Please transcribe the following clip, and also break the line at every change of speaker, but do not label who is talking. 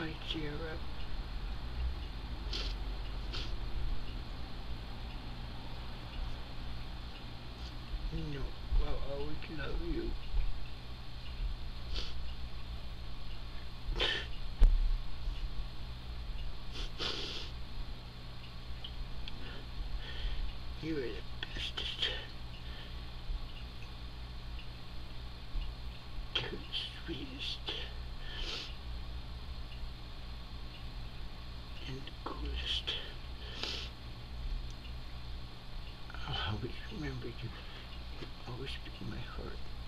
I cheer up. No, I'll always love you. You are the bestest. You're the sweetest. And the coolest. I'll always remember you. You'll always be in my heart.